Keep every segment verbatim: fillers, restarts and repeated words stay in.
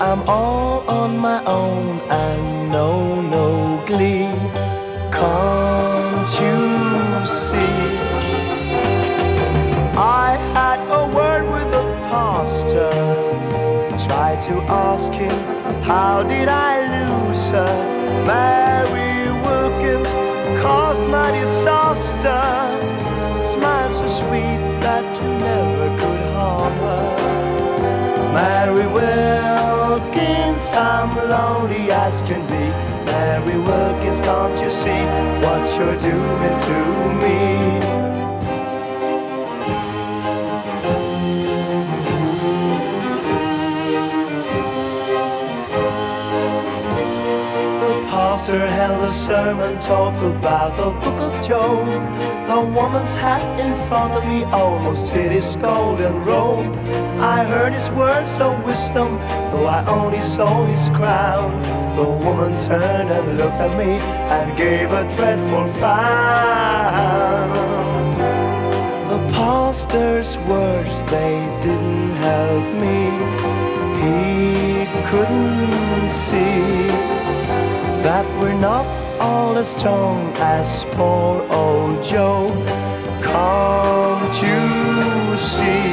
I'm all on my own and know no glee. Can't you see? I had a word with the pastor, tried to ask him, how did I lose her? Mary Wilkins caused my disaster. Smile so sweet that you never could harm her. Mary Wilkins, I'm lonely as can be. Mary Wilkins, can't you see what you're doing to me? The pastor held a sermon, talked about the book of Job. The woman's hat in front of me almost hit his golden robe. I heard his words of wisdom, though I only saw his crown. The woman turned and looked at me and gave a dreadful frown. The pastor's words, they didn't help me. He couldn't see that we're not all as strong as poor old Joe. Can't you see?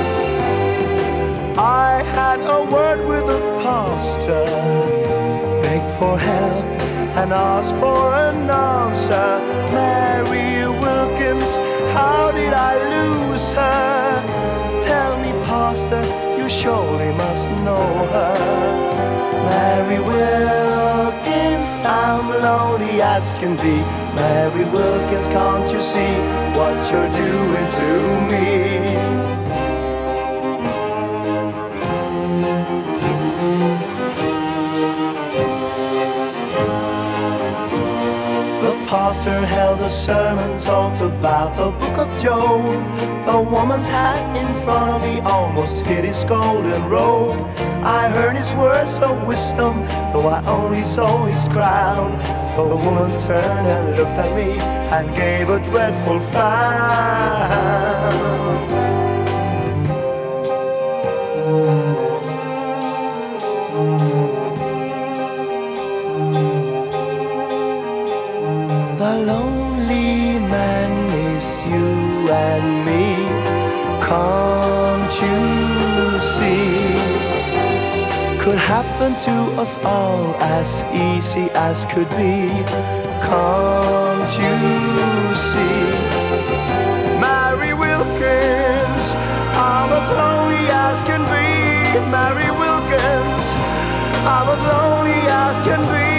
I had a word with the pastor, begged for help and asked for an answer. Mary Wilkins, how did I lose her? Tell me, pastor, you surely must know her. Mary Wilkins, I'm lonely as can be. Mary Wilkins, can't you see what you're doing to me? The pastor held a sermon, talked about the book of Job. The woman's hat in front of me almost hit his golden robe. I heard his words of wisdom, though I only saw his crown. Though the woman turned and looked at me and gave a dreadful frown. The lonely man is you and me. Can't you see? Could happen to us all as easy as could be. Can't you see? Mary Wilkins, I'm as lonely as can be. Mary Wilkins, I'm as lonely as can be.